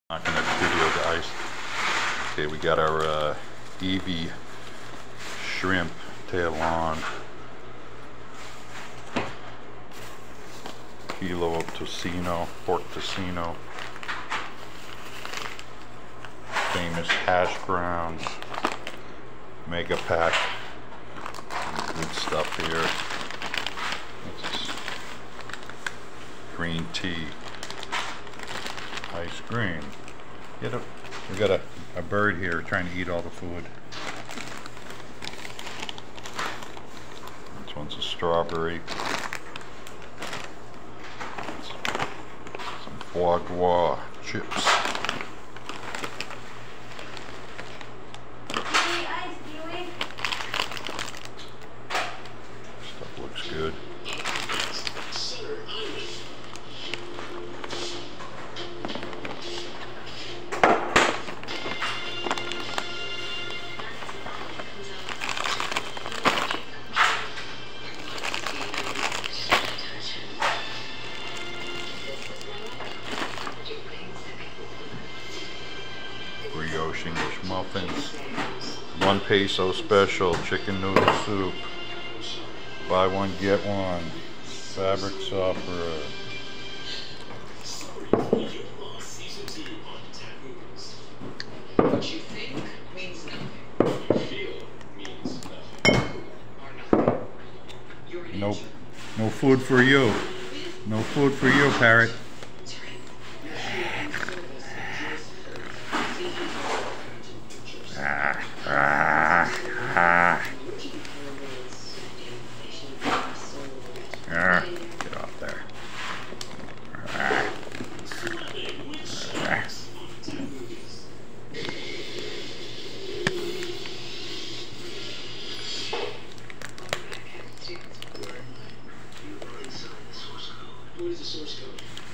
Not in the video, guys. Okay, we got our Evie shrimp tail on. Kilo of tocino, pork tocino. Famous hash browns. Mega pack. Good stuff here. What's this? Green tea. Ice cream. We got a bird here trying to eat all the food. This one's a strawberry. Some foie gras chips. Stuff looks good. Brioche English muffins, 1 peso special chicken noodle soup, buy one get one, fabric softener. What you think means nothing. What you feel means nothing. Or nothing. Nope, no food for you. No food for you, parrot. Get off there. What is the source code?